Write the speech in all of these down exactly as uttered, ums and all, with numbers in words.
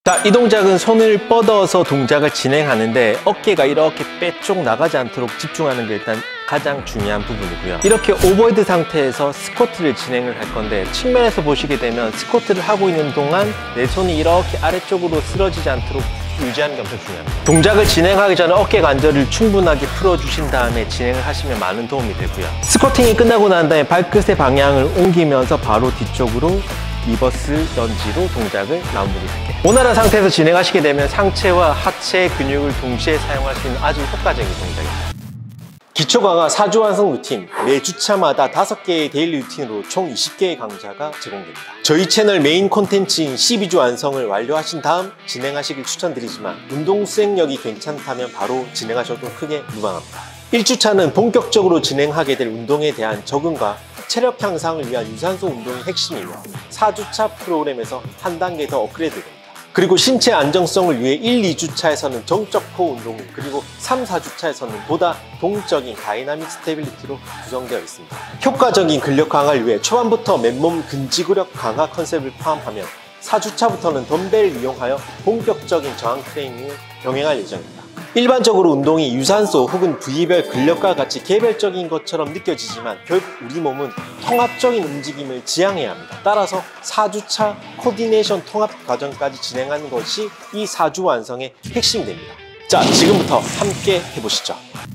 자, 이 동작은 손을 뻗어서 동작을 진행하는데 어깨가 이렇게 빼쪽 나가지 않도록 집중하는 게 일단 가장 중요한 부분이고요. 이렇게 오버헤드 상태에서 스쿼트를 진행을 할 건데 측면에서 보시게 되면 스쿼트를 하고 있는 동안 내 손이 이렇게 아래쪽으로 쓰러지지 않도록 유지하는 게 엄청 중요합니다. 동작을 진행하기 전에 어깨 관절을 충분하게 풀어주신 다음에 진행을 하시면 많은 도움이 되고요. 스쿼팅이 끝나고 난 다음에 발끝의 방향을 옮기면서 바로 뒤쪽으로 리버스 런지로 동작을 마무리할게요. 원활한 상태에서 진행하시게 되면 상체와 하체 근육을 동시에 사용할 수 있는 아주 효과적인 동작입니다. 기초 강화 사 주 완성 루틴, 매 주차마다 다섯 개의 데일리 루틴으로 총 이십 개의 강좌가 제공됩니다. 저희 채널 메인 콘텐츠인 십이 주 완성을 완료하신 다음 진행하시길 추천드리지만 운동 수행력이 괜찮다면 바로 진행하셔도 크게 무방합니다. 일 주차는 본격적으로 진행하게 될 운동에 대한 적응과 체력 향상을 위한 유산소 운동이 핵심이며 사 주차 프로그램에서 한 단계 더 업그레이드됩니다. 그리고 신체 안정성을 위해 일, 이 주차에서는 정적 코어 운동, 그리고 삼, 사 주차에서는 보다 동적인 다이나믹 스테빌리티로 구성되어 있습니다. 효과적인 근력 강화를 위해 초반부터 맨몸 근지구력 강화 컨셉을 포함하며 사 주차부터는 덤벨을 이용하여 본격적인 저항 트레이닝을 병행할 예정입니다. 일반적으로 운동이 유산소 혹은 부위별 근력과 같이 개별적인 것처럼 느껴지지만 결국 우리 몸은 통합적인 움직임을 지향해야 합니다. 따라서 사 주차 코디네이션 통합 과정까지 진행하는 것이 이 사 주 완성의 핵심이 됩니다. 자, 지금부터 함께 해보시죠.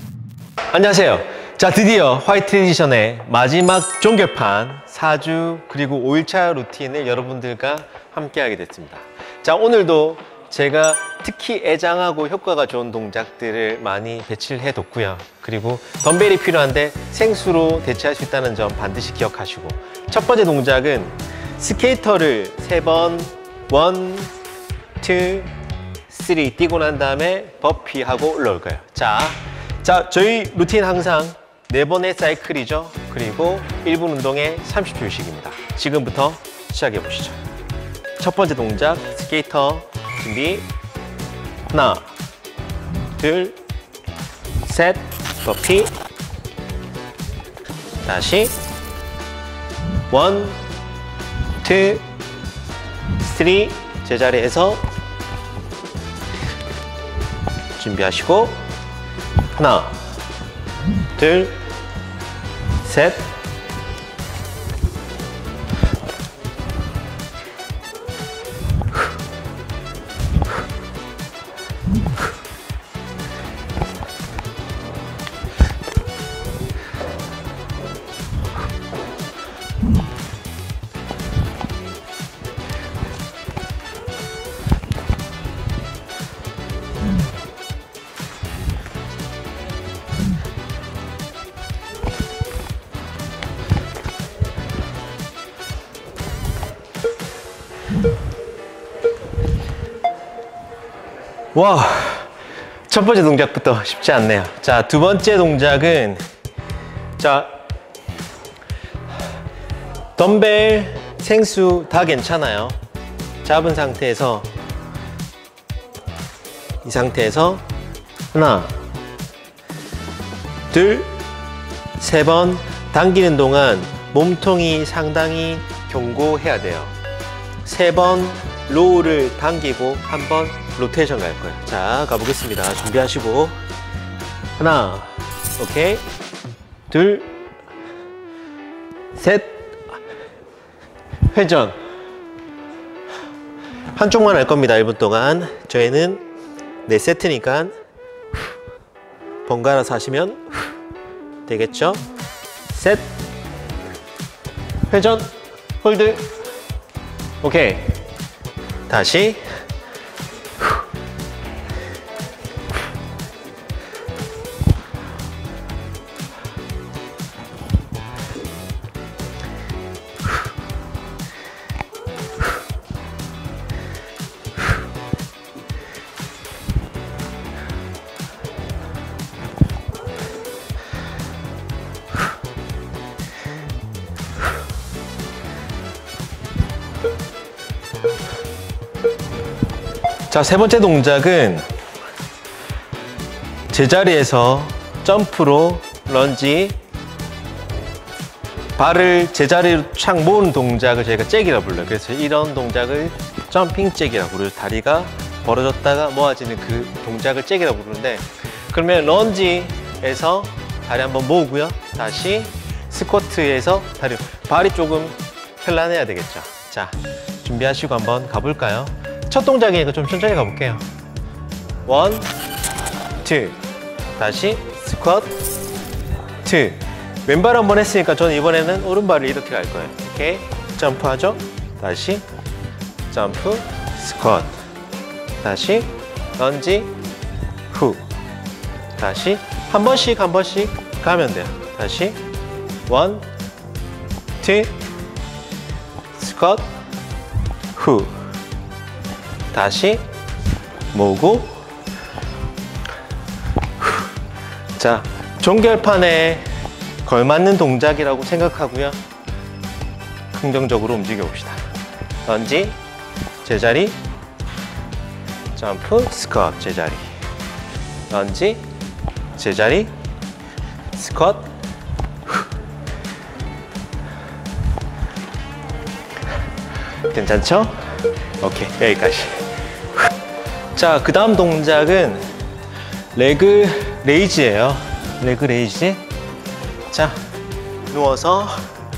안녕하세요. 자, 드디어 화이트 에디션의 마지막 종결판 사 주 그리고 오 일차 루틴을 여러분들과 함께 하게 됐습니다. 자, 오늘도 제가 특히 애장하고 효과가 좋은 동작들을 많이 배치를 해뒀고요. 그리고 덤벨이 필요한데 생수로 대체할 수 있다는 점 반드시 기억하시고, 첫 번째 동작은 스케이터를 세 번 원, 투, 쓰리 뛰고 난 다음에 버피하고 올라올 거예요. 자, 자 저희 루틴 항상 네 번의 사이클이죠. 그리고 일 분 운동에 삼십 초 휴식입니다. 지금부터 시작해 보시죠. 첫 번째 동작 스케이터 준비. 하나, 둘, 셋, 버피. 다시. 원, 투, 쓰리. 제자리에서 준비하시고. 하나, 둘, 셋. 와, 첫 번째 동작부터 쉽지 않네요. 자, 두 번째 동작은 자 덤벨, 생수 다 괜찮아요. 잡은 상태에서 이 상태에서 하나, 둘, 세 번 당기는 동안 몸통이 상당히 견고해야 돼요. 세 번 로우를 당기고 한 번 로테이션 갈 거예요. 자, 가보겠습니다. 준비하시고 하나, 오케이, 둘, 셋, 회전. 한쪽만 할 겁니다. 일 분 동안. 저희는 네 세트니까 번갈아서 하시면 되겠죠? 셋, 회전, 홀드. 오케이. 다시. 자, 세 번째 동작은 제자리에서 점프로 런지, 발을 제자리로 착 모은 동작을 저희가 잭이라 불러요. 그래서 이런 동작을 점핑 잭이라고 부르죠. 다리가 벌어졌다가 모아지는 그 동작을 잭이라고 부르는데, 그러면 런지에서 다리 한번 모으고요. 다시 스쿼트에서 다리, 발이 조금 편안해야 되겠죠. 자, 준비하시고 한번 가볼까요? 첫 동작이니까 좀 천천히 가볼게요. 원, 투, 다시 스쿼트, 투. 왼발 한번 했으니까 저는 이번에는 오른발을 이렇게 갈 거예요. 이렇게 점프하죠. 다시 점프, 스쿼트, 다시 런지, 후, 다시 한 번씩 한 번씩 가면 돼요. 다시 원, 투, 스쿼트, 후, 다시 모으고, 후. 자, 종결판에 걸맞는 동작이라고 생각하고요. 긍정적으로 움직여 봅시다. 런지, 제자리, 점프, 스쿼트, 제자리, 런지, 제자리, 스쿼트, 후. 괜찮죠? 오케이, 여기까지. 자, 그 다음 동작은 레그 레이즈예요. 레그 레이즈. 자, 누워서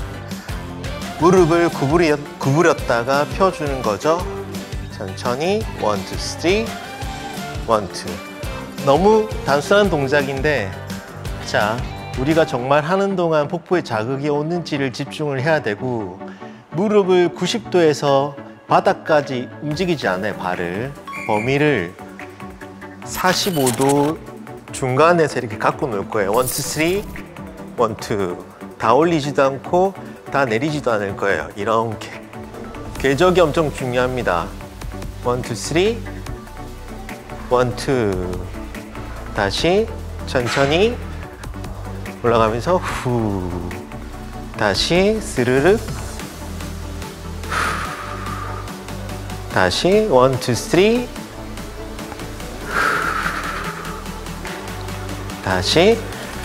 무릎을 구부리, 구부렸다가 펴주는 거죠. 천천히 원, 투, 쓰리, 원, 투. 너무 단순한 동작인데, 자, 우리가 정말 하는 동안 복부에 자극이 오는지를 집중을 해야 되고, 무릎을 구십 도에서 바닥까지 움직이지 않아요. 발을, 범위를 사십오 도 중간에서 이렇게 갖고 놀 거예요. 원, 투, 쓰리, 원, 투. 다 올리지도 않고 다 내리지도 않을 거예요. 이렇게. 궤적이 엄청 중요합니다. 원, 투, 쓰리, 원, 투. 다시 천천히 올라가면서 후. 다시 스르륵. 후. 다시 원, 투, 쓰리. 다시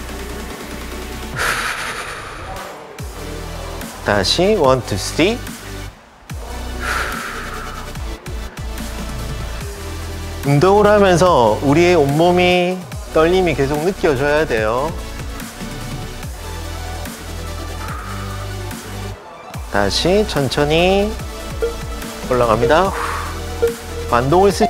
다시 원, 투, 쓰리. 운동을 하면서 우리의 온몸이 떨림이 계속 느껴져야 돼요. 다시 천천히 올라갑니다. 반동을 쓰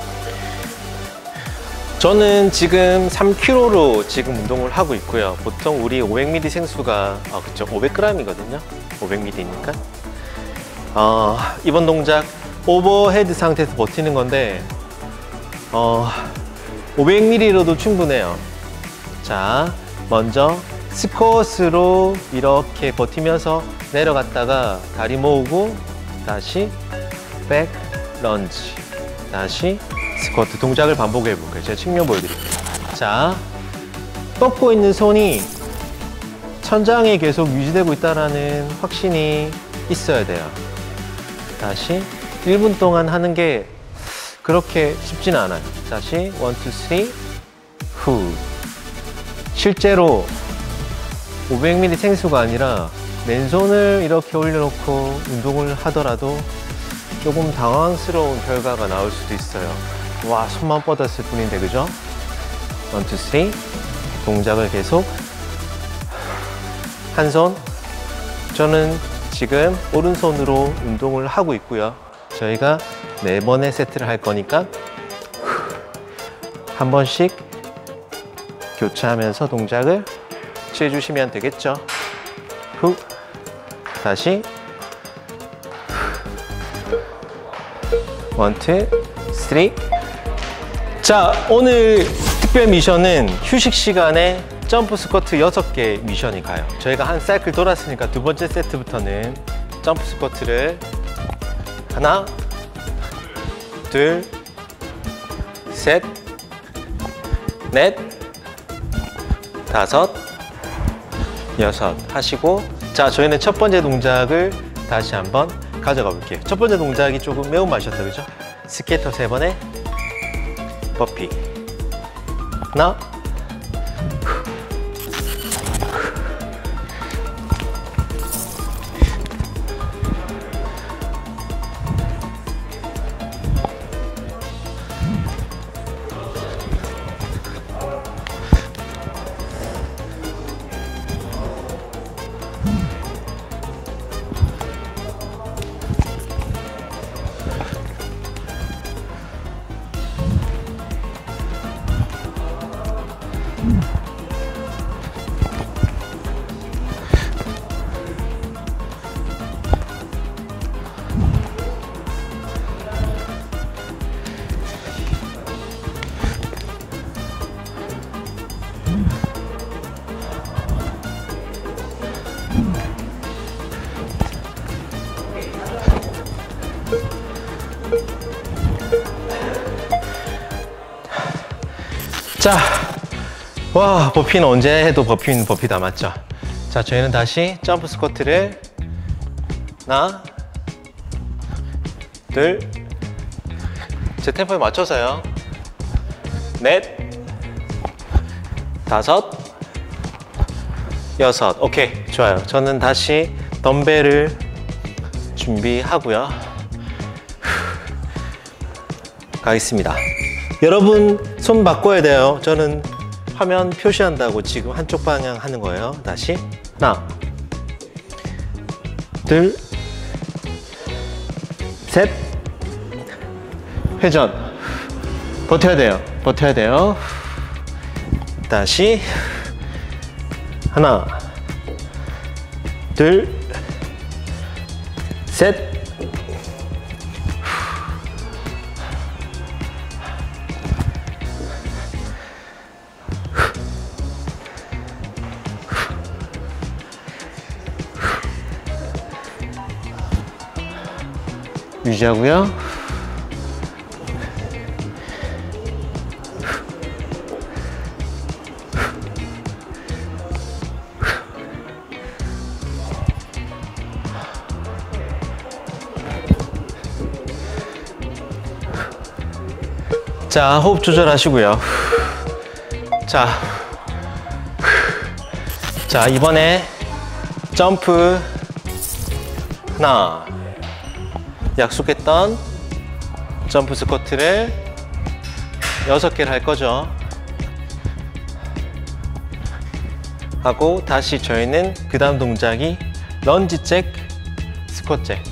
저는 지금 삼 킬로그램로 지금 운동을 하고 있고요. 보통 우리 오백 밀리리터 생수가 아 그쵸 오백 그램이거든요. 오백 밀리리터니까 어, 이번 동작 오버헤드 상태에서 버티는 건데 어, 오백 밀리리터로도 충분해요. 자, 먼저 스쿼트로 이렇게 버티면서 내려갔다가 다리 모으고 다시 백 런지, 다시 스쿼트 동작을 반복해 볼게요. 제가 측면 보여드릴게요. 자, 뻗고 있는 손이 천장에 계속 유지되고 있다는 확신이 있어야 돼요. 다시 일 분 동안 하는 게 그렇게 쉽지는 않아요. 다시 원, 투, 쓰리, 후. 실제로 오백 밀리리터 생수가 아니라 맨손을 이렇게 올려놓고 운동을 하더라도 조금 당황스러운 결과가 나올 수도 있어요. 와, 손만 뻗었을 뿐인데, 그죠? 원, 투, 쓰리. 동작을 계속. 한 손. 저는 지금 오른손으로 운동을 하고 있고요. 저희가 네 번의 세트를 할 거니까 한 번씩 교차하면서 동작을 취해주시면 되겠죠. 후. 다시. 원, 투, 쓰리. 자, 오늘 특별 미션은 휴식 시간에 점프 스쿼트 여섯 개 미션이 가요. 저희가 한 사이클 돌았으니까 두 번째 세트부터는 점프 스쿼트를 하나, 둘, 셋, 넷, 다섯, 여섯 하시고, 자, 저희는 첫 번째 동작을 다시 한번 가져가 볼게요. 첫 번째 동작이 조금 매운맛이었다, 그죠? 스케이터 세 번에 버피. 하나, 자, 와, 버피는 언제 해도 버피는 버피 다 맞죠? 자, 저희는 다시 점프 스쿼트를 하나, 둘, 제 템포에 맞춰서요. 넷, 다섯, 여섯. 오케이, 좋아요. 저는 다시 덤벨을 준비하고요. 가겠습니다. 여러분 손 바꿔야 돼요. 저는 화면 표시한다고 지금 한쪽 방향 하는 거예요. 다시 하나, 둘, 셋, 회전. 버텨야 돼요. 버텨야 돼요. 다시 하나, 둘, 셋, 유지하고요. 자, 호흡 조절하시고요. 자, 자, 이번에 점프 하나, 약속했던 점프 스쿼트를 여섯 개를 할 거죠. 하고 다시 저희는 그 다음 동작이 런지 잭, 스쿼트 잭.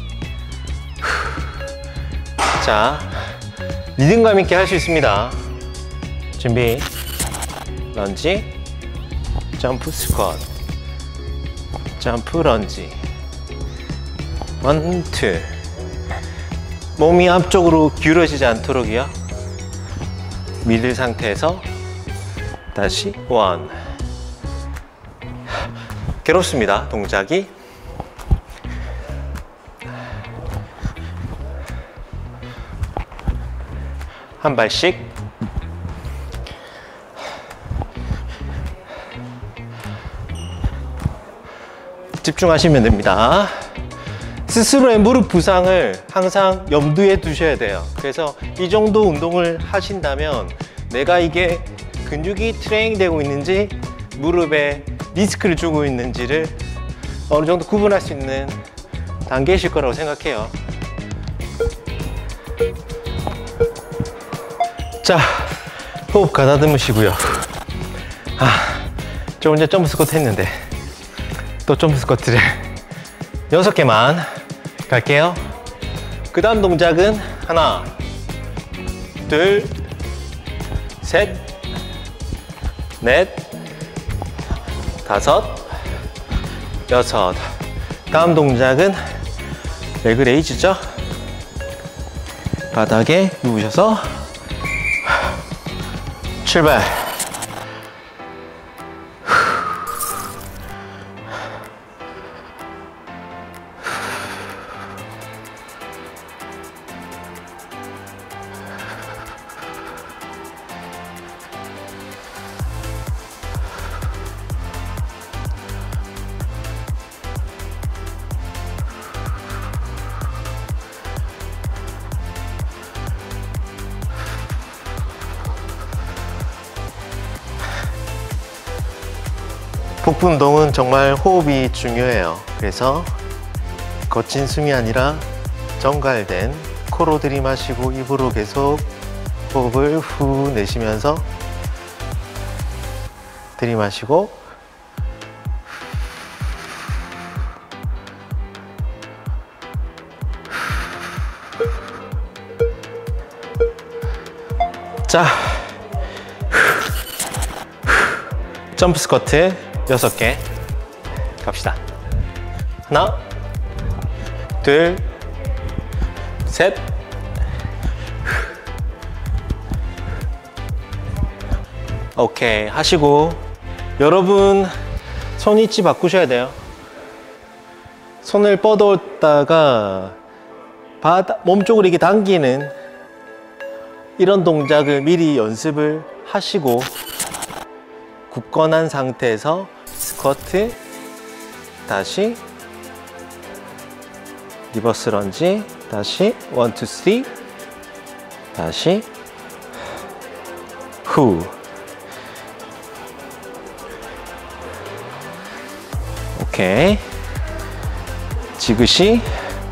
자, 리듬감 있게 할 수 있습니다. 준비. 런지, 점프 스쿼트, 점프 런지. 원, 투. 몸이 앞쪽으로 기울어지지 않도록이요. 밀릴 상태에서 다시 원. 괴롭습니다, 동작이. 한 발씩. 집중하시면 됩니다. 스스로의 무릎 부상을 항상 염두에 두셔야 돼요. 그래서 이 정도 운동을 하신다면 내가 이게 근육이 트레이닝 되고 있는지 무릎에 리스크를 주고 있는지를 어느 정도 구분할 수 있는 단계이실 거라고 생각해요. 자, 호흡 가다듬으시고요. 아, 조금 전에 점프 스쿼트 했는데 또 점프 스쿼트를 여섯 개만 갈게요. 그 다음 동작은 하나, 둘, 셋, 넷, 다섯, 여섯. 다음 동작은 레그레이즈죠. 바닥에 누우셔서 출발. 복부 운동은 정말 호흡이 중요해요. 그래서 거친 숨이 아니라 정갈된 코로 들이마시고 입으로 계속 호흡을 후 내쉬면서 들이마시고 자, 점프 스쿼트 여섯 개 갑시다. 하나, 둘, 셋. 오케이, 하시고 여러분 손 위치 바꾸셔야 돼요. 손을 뻗었다가 바다, 몸쪽으로 이렇게 당기는 이런 동작을 미리 연습을 하시고 굳건한 상태에서 스쿼트, 다시 리버스 런지, 다시 원, 투, 쓰리, 다시 후. 오케이. 지그시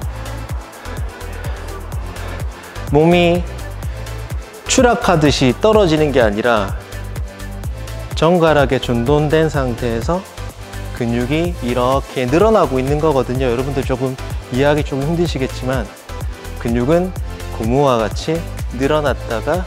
몸이 추락하듯이 떨어지는 게 아니라 정갈하게 준돈된 상태에서 근육이 이렇게 늘어나고 있는 거거든요. 여러분들 조금 이해하기 좀 힘드시겠지만 근육은 고무와 같이 늘어났다가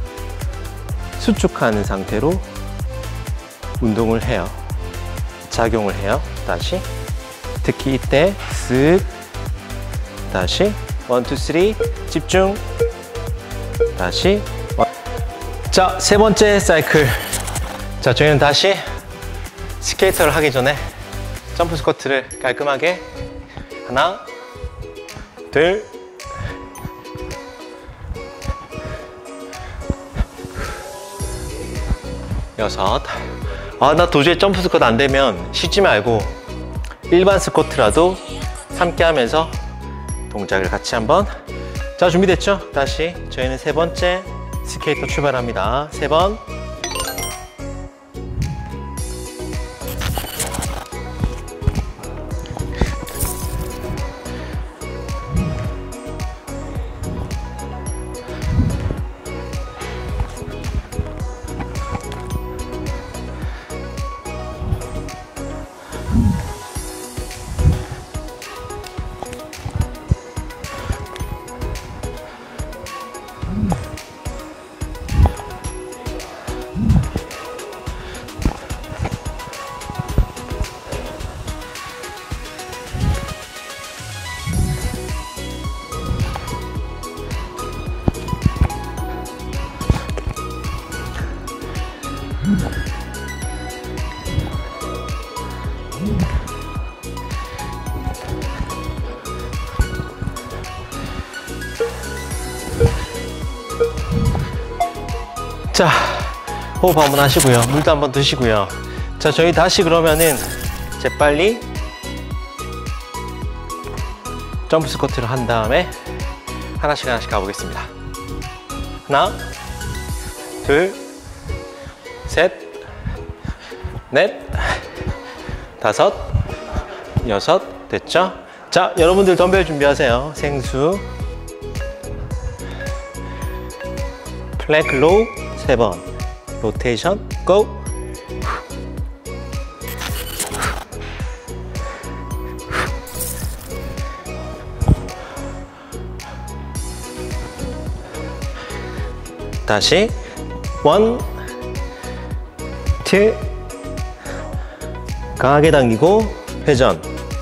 수축하는 상태로 운동을 해요. 작용을 해요. 다시 특히 이때 쓱 다시 원, 투, 쓰리 집중. 다시 자, 세 번째 사이클. 자, 저희는 다시 스케이터를 하기 전에 점프 스쿼트를 깔끔하게 하나, 둘, 여섯. 아, 나 도저히 점프 스쿼트 안 되면 쉬지 말고 일반 스쿼트라도 함께 하면서 동작을 같이 한번. 자, 준비됐죠? 다시 저희는 세 번째 스케이터 출발합니다. 세 번. 자, 호흡 한번 하시고요. 물도 한번 드시고요. 자, 저희 다시 그러면은 재빨리 점프 스쿼트를 한 다음에 하나씩 하나씩 가보겠습니다. 하나, 둘, 셋, 넷, 다섯, 여섯. 됐죠? 자, 여러분들 덤벨 준비하세요. 생수, 플랭크 로우 세 번, 로테이션 고. 다시 원, 투, 강하게 당기고 회전.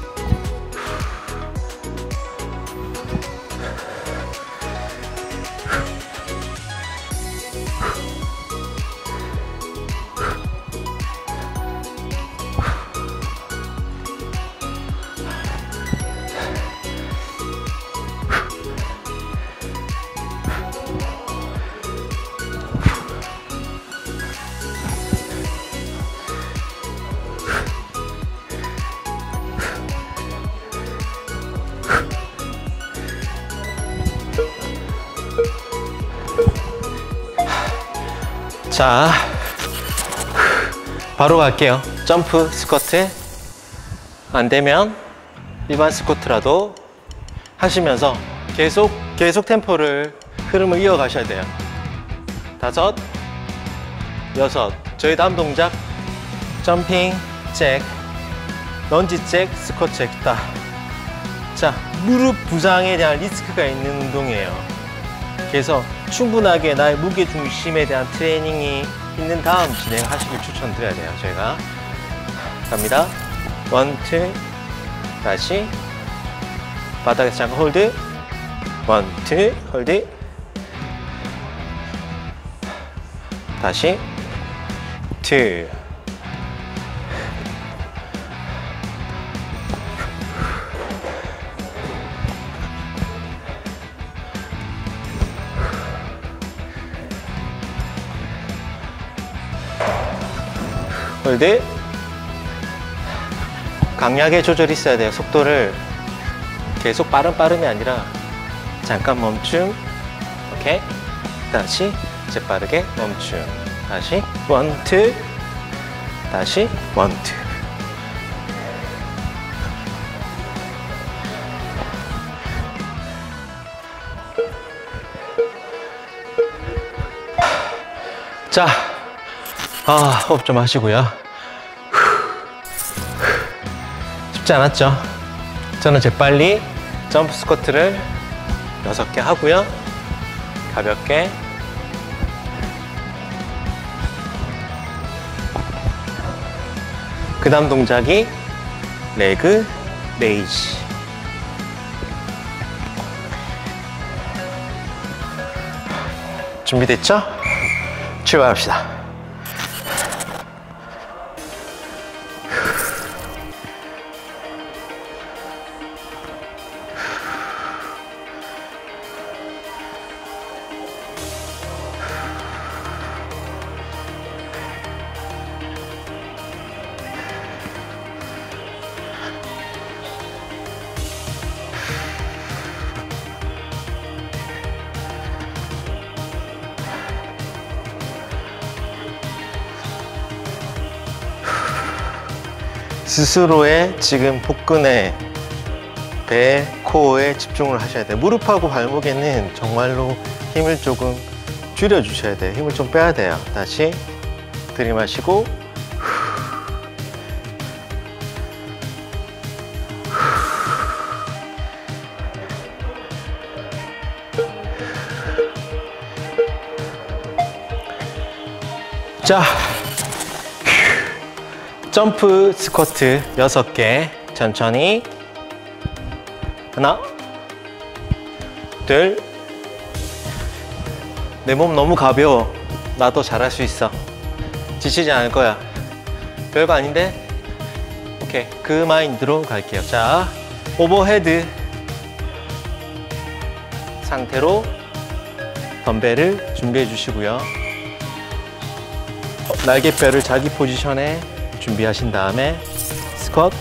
자, 바로 갈게요. 점프 스쿼트. 안 되면 일반 스쿼트라도 하시면서 계속 계속 템포를 흐름을 이어가셔야 돼요. 다섯, 여섯. 저희 다음 동작 점핑 잭, 런지 잭, 스쿼트 잭. 다. 자, 무릎 부상에 대한 리스크가 있는 운동이에요. 그래서 충분하게 나의 무게중심에 대한 트레이닝이 있는 다음 진행하시길 추천드려야 돼요. 저희가 갑니다. 원, 투, 다시 바닥에서 잠깐 홀드, 원, 투, 홀드, 다시 투, 홀드. 강약의 조절이 있어야 돼요. 속도를 계속 빠른 빠름이 아니라 잠깐 멈춤. 오케이. 다시 재빠르게 멈춤. 다시 원, 투. 다시 원, 투. 자, 아, 호흡 좀 하시고요. 쉽지 않았죠? 저는 재빨리 점프 스쿼트를 여섯 개 하고요. 가볍게 그 다음 동작이 레그 레이지. 준비됐죠? 출발합시다. 스스로의 지금 복근에, 배, 코어에 집중을 하셔야 돼요. 무릎하고 발목에는 정말로 힘을 조금 줄여주셔야 돼요. 힘을 좀 빼야 돼요. 다시 들이마시고 자, 점프 스쿼트 여섯 개 천천히. 하나, 둘. 내 몸 너무 가벼워. 나도 잘할 수 있어. 지치지 않을 거야. 별거 아닌데? 오케이, 그 마인드로 갈게요. 자, 오버헤드 상태로 덤벨을 준비해 주시고요. 날개뼈를 자기 포지션에 준비하신 다음에 스쿼트,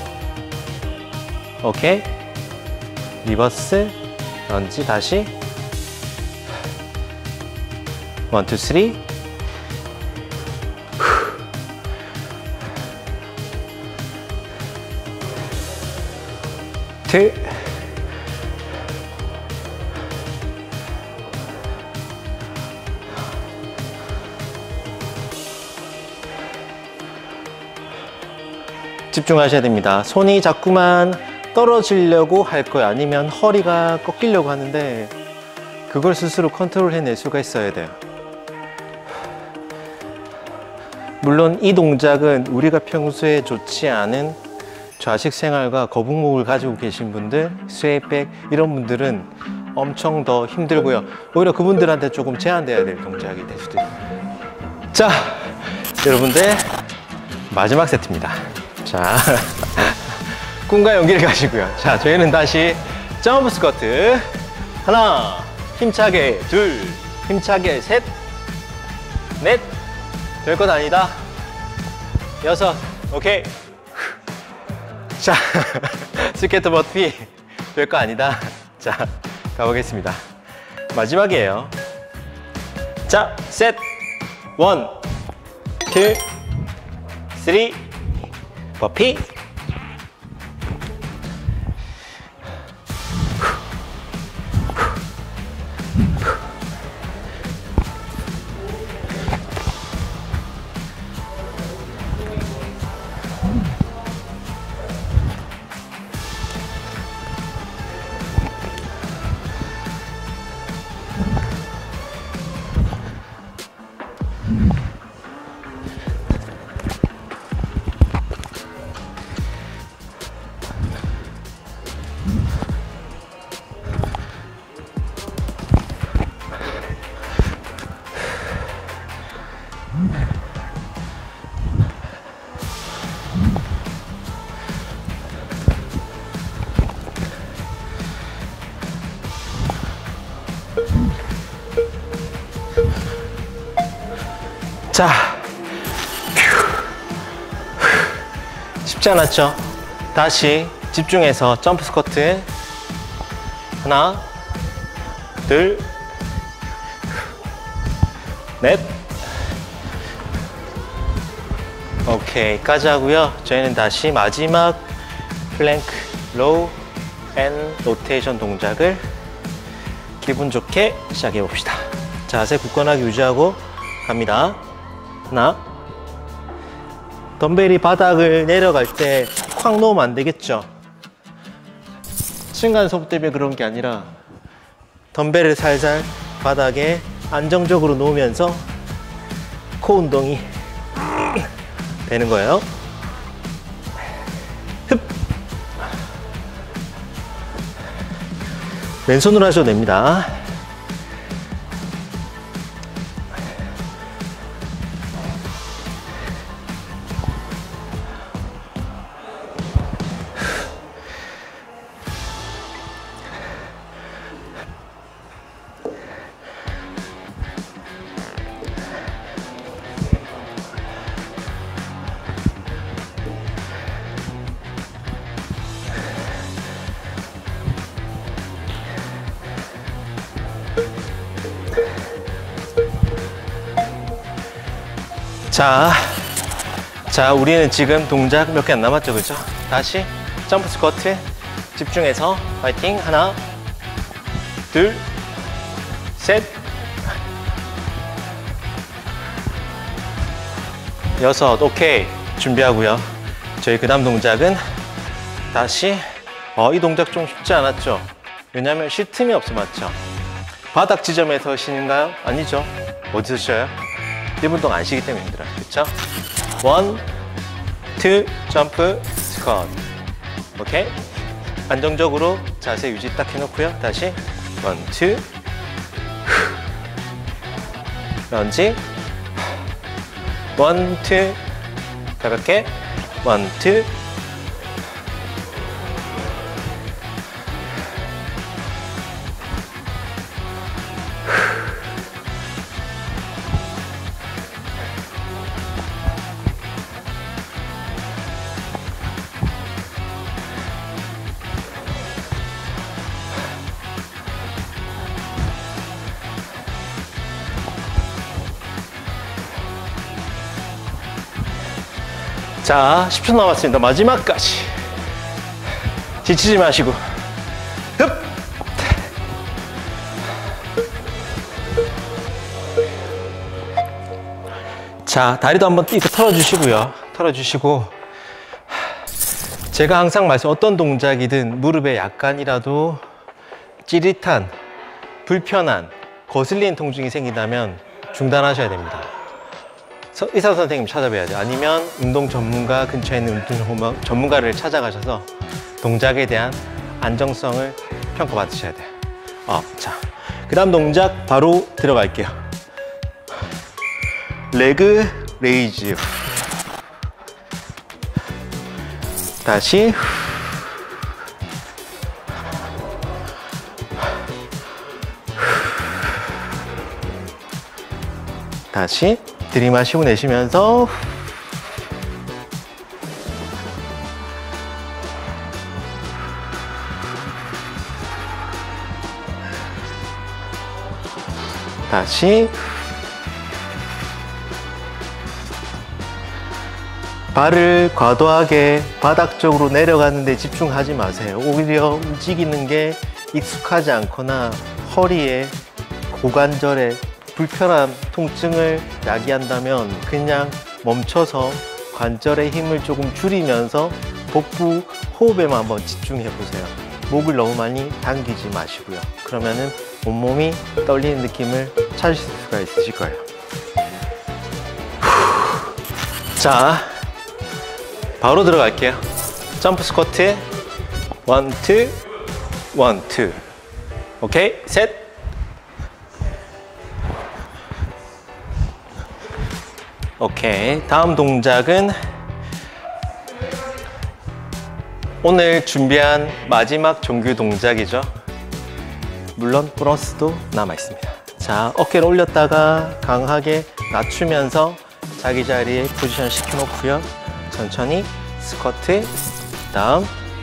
오케이, 리버스, 런지, 다시 원, 투, 쓰리. 둘, 집중하셔야 됩니다. 손이 자꾸만 떨어지려고 할 거예요. 아니면 허리가 꺾이려고 하는데 그걸 스스로 컨트롤 해낼 수가 있어야 돼요. 물론 이 동작은 우리가 평소에 좋지 않은 좌식 생활과 거북목을 가지고 계신 분들, 스웨이백 이런 분들은 엄청 더 힘들고요. 오히려 그분들한테 조금 제한돼야 될 동작이 될 수도 있어요. 자, 여러분들 마지막 세트입니다. 자, 꿈과 용기를 가시고요. 자, 저희는 다시 점프 스쿼트. 하나, 힘차게. 둘, 힘차게. 셋, 넷. 될 것 아니다. 여섯, 오케이. 자, 스케이트 버피. 될 거 아니다. 자, 가보겠습니다. 마지막이에요. 자, 셋. 원, 투, 쓰리. 버피. 자, 쉽지 않았죠? 다시 집중해서 점프 스쿼트. 하나, 둘, 넷. 오케이까지 하고요. 저희는 다시 마지막 플랭크 로우 앤 로테이션 동작을 기분 좋게 시작해 봅시다. 자세 굳건하게 유지하고 갑니다. 하나. 덤벨이 바닥을 내려갈 때 확 놓으면 안 되겠죠? 층간소음 때문에 그런 게 아니라 덤벨을 살살 바닥에 안정적으로 놓으면서 코 운동이 되는 거예요. 흡. 왼손으로 하셔도 됩니다. 자, 자, 우리는 지금 동작 몇 개 안 남았죠, 그죠? 다시 점프 스쿼트 집중해서 파이팅. 하나, 둘, 셋, 여섯. 오케이, 준비하고요. 저희 그 다음 동작은 다시 어, 이 동작 좀 쉽지 않았죠? 왜냐면 쉴 틈이 없어, 맞죠? 바닥 지점에서 쉬는가요? 아니죠. 어디서 쉬어요? 일 분 동안 안 쉬기 때문에 힘들어요. 그쵸? 원, 투, 점프, 스쿼트. 오케이? 안정적으로 자세 유지 딱 해놓고요. 다시 원, 투, 런지, 원, 투, 가볍게, 원, 투, 자, 십 초 남았습니다. 마지막까지 지치지 마시고 흡! 자, 다리도 한번 이렇게 털어주시고요. 털어주시고 제가 항상 말씀 어떤 동작이든 무릎에 약간이라도 찌릿한, 불편한, 거슬리는 통증이 생긴다면 중단하셔야 됩니다. 의사 선생님 찾아뵈야 돼요. 아니면 운동 전문가, 근처에 있는 운동 전문가를 찾아가셔서 동작에 대한 안정성을 평가받으셔야 돼요. 어, 자, 그 다음 동작 바로 들어갈게요. 레그 레이즈. 다시 다시 들이마시고 내쉬면서 다시 발을 과도하게 바닥 쪽으로 내려가는 데 집중하지 마세요. 오히려 움직이는 게 익숙하지 않거나 허리에, 고관절에 불편한 통증을 야기한다면 그냥 멈춰서 관절의 힘을 조금 줄이면서 복부 호흡에만 한번 집중해 보세요. 목을 너무 많이 당기지 마시고요. 그러면은 온몸이 떨리는 느낌을 찾으실 수가 있으실 거예요. 자, 바로 들어갈게요. 점프 스쿼트 원, 투, 원, 투. 오케이, 셋. 오케이, 다음 동작은 오늘 준비한 마지막 종교 동작이죠. 물론 보너스도 남아 있습니다. 자, 어깨를 올렸다가 강하게 낮추면서 자기 자리에 포지션 시켜놓고요. 천천히 스쿼트, 다음.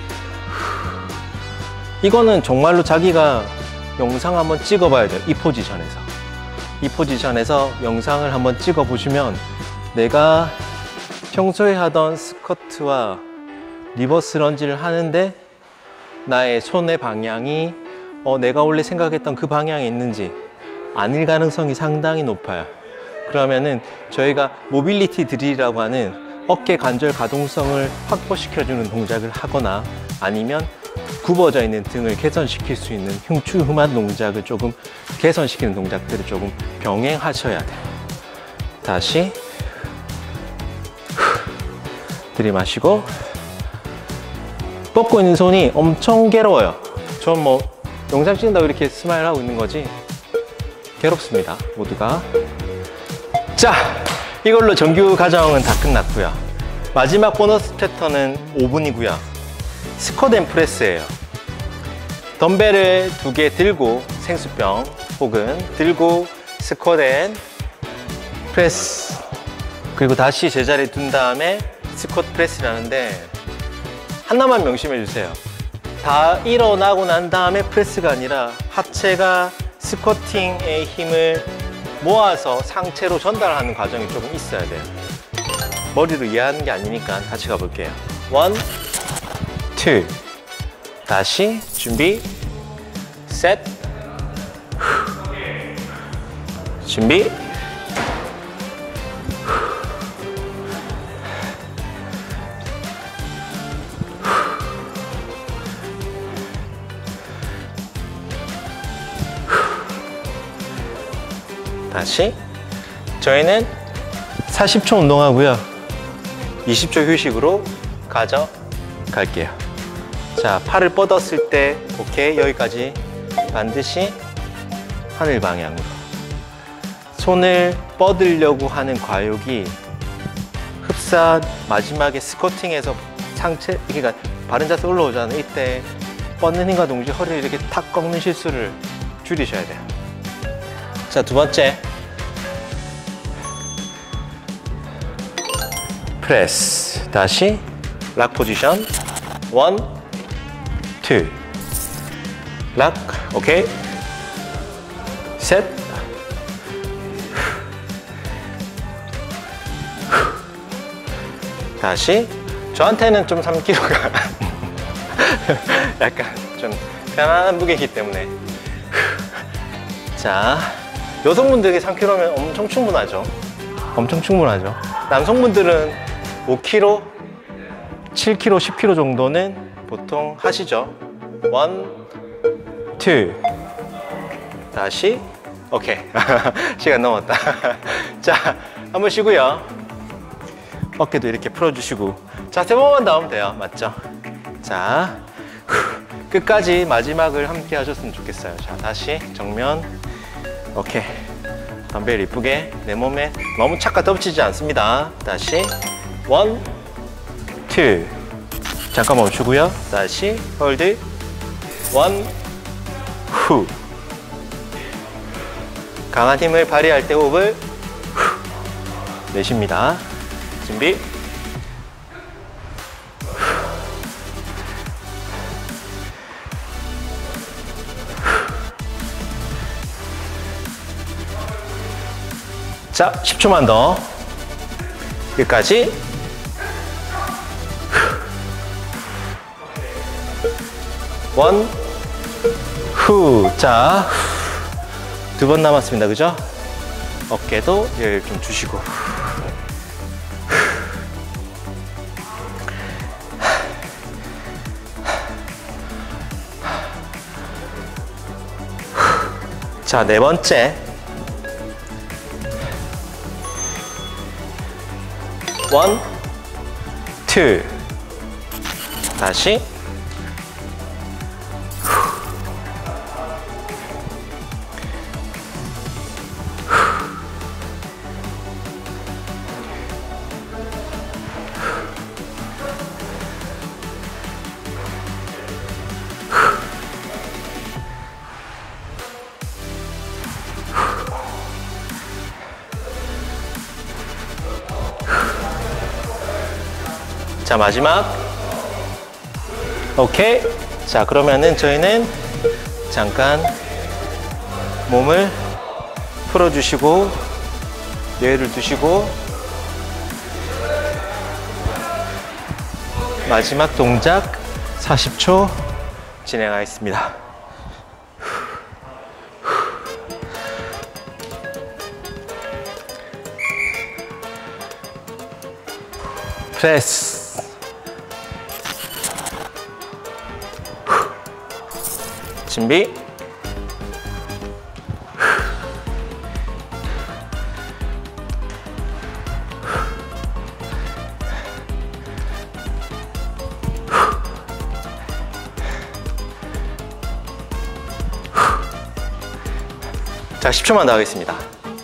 이거는 정말로 자기가 영상 한번 찍어봐야 돼요. 이 포지션에서. 이 포지션에서 영상을 한번 찍어보시면 내가 평소에 하던 스쿼트와 리버스 런지를 하는데 나의 손의 방향이 어, 내가 원래 생각했던 그 방향에 있는지 아닐 가능성이 상당히 높아요. 그러면은 저희가 모빌리티 드릴이라고 하는 어깨 관절 가동성을 확보시켜주는 동작을 하거나 아니면 굽어져 있는 등을 개선시킬 수 있는 흉추후만 동작을 조금 개선시키는 동작들을 조금 병행하셔야 돼요. 다시 들이마시고. 뻗고 있는 손이 엄청 괴로워요. 전 뭐 영상 찍는다고 이렇게 스마일 하고 있는 거지 괴롭습니다, 모두가. 자, 이걸로 정규 과정은 다 끝났고요. 마지막 보너스 패턴은 오 분이고요. 스쿼트 앤 프레스예요. 덤벨을 두 개 들고 생수병 혹은 들고 스쿼트 앤 프레스, 그리고 다시 제자리에 둔 다음에 스쿼트 프레스를 하는데 하나만 명심해 주세요. 다 일어나고 난 다음에 프레스가 아니라 하체가 스쿼팅의 힘을 모아서 상체로 전달하는 과정이 조금 있어야 돼요. 머리로 이해하는 게 아니니까 같이 가볼게요. 원, 투. 다시 준비, 셋, 준비, 다시. 저희는 사십 초 운동하고요. 이십 초 휴식으로 가져갈게요. 자, 팔을 뻗었을 때 오케이, 여기까지 반드시 하늘 방향으로. 손을 뻗으려고 하는 과욕이 흡사 마지막에 스쿼팅에서 상체, 그러니까 바른 자세 올라오잖아요. 이때 뻗는 힘과 동시에 허리를 이렇게 탁 꺾는 실수를 줄이셔야 돼요. 자, 두 번째. 프레스. 다시 락 포지션. 원, 투. 락. 오케이. 셋. 다시. 저한테는 좀 삼 킬로그램가 약간 좀 편안한 무게이기 때문에. 자, 여성분들에게 삼 킬로그램면 엄청 충분하죠. 엄청 충분하죠. 남성분들은 오 킬로그램, 칠 킬로그램, 십 킬로그램 정도는 보통 하시죠. 원, 투. 다시. 오케이. 시간 넘었다. 자, 한번 쉬고요. 어깨도 이렇게 풀어주시고. 자, 세 번만 더 하면 돼요. 맞죠? 자, 끝까지 마지막을 함께 하셨으면 좋겠어요. 자, 다시 정면. 오케이. 덤벨 이쁘게 내 몸에 너무 착각 덮치지 않습니다. 다시 원, 투. 잠깐 멈추고요. 다시 홀드. 원, 후. 강한 힘을 발휘할 때 호흡을 후. 내쉽니다. 준비. 자, 십 초만 더. 끝까지. 원, 후. 자, 두 번 남았습니다. 그죠? 어깨도 열 좀 주시고. 자, 네 번째. 원, 투. 다시. 자, 마지막. 오케이. 자, 그러면은 저희는 잠깐 몸을 풀어주시고 여유를 두시고 마지막 동작 사십 초 진행하겠습니다. 프레스. 준비. 자, 십 초만 더 하겠습니다.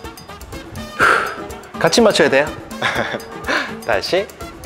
같이 맞춰야 돼요. 다시.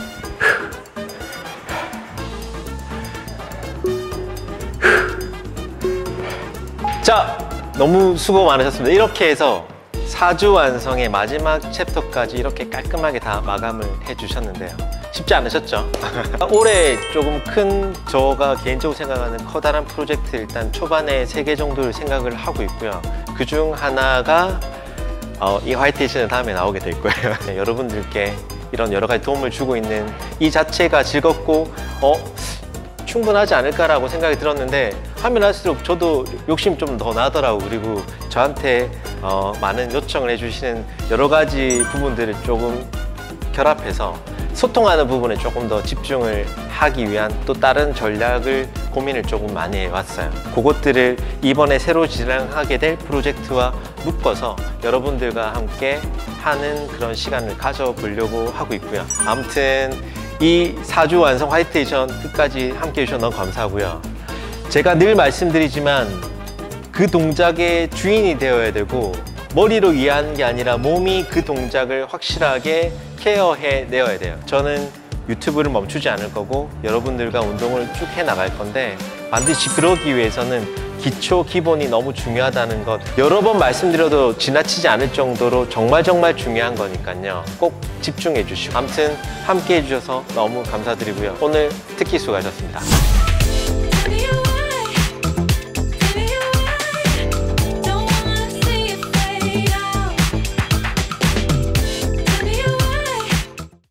자, 너무 수고 많으셨습니다. 이렇게 해서 사 주 완성의 마지막 챕터까지 이렇게 깔끔하게 다 마감을 해주셨는데요. 쉽지 않으셨죠? 올해 조금 큰, 저가 개인적으로 생각하는 커다란 프로젝트 일단 초반에 세 개 정도를 생각을 하고 있고요. 그중 하나가 어, 이 화이트에이션은 다음에 나오게 될 거예요. 네, 여러분들께 이런 여러 가지 도움을 주고 있는 이 자체가 즐겁고 어? 충분하지 않을까라고 생각이 들었는데 하면 할수록 저도 욕심 좀 더 나더라고. 그리고 저한테 어, 많은 요청을 해주시는 여러 가지 부분들을 조금 결합해서 소통하는 부분에 조금 더 집중을 하기 위한 또 다른 전략을 고민을 조금 많이 해왔어요. 그것들을 이번에 새로 진행하게 될 프로젝트와 묶어서 여러분들과 함께 하는 그런 시간을 가져보려고 하고 있고요. 아무튼 이 사 주 완성 화이트에이션 끝까지 함께 해주셔서 너무 감사하고요. 제가 늘 말씀드리지만 그 동작의 주인이 되어야 되고 머리로 이해하는 게 아니라 몸이 그 동작을 확실하게 케어해 내어야 돼요. 저는 유튜브를 멈추지 않을 거고 여러분들과 운동을 쭉 해 나갈 건데 반드시 그러기 위해서는 기초, 기본이 너무 중요하다는 것 여러 번 말씀드려도 지나치지 않을 정도로 정말 정말 중요한 거니까요. 꼭 집중해 주시고 아무튼 함께 해주셔서 너무 감사드리고요. 오늘 특히 수고하셨습니다.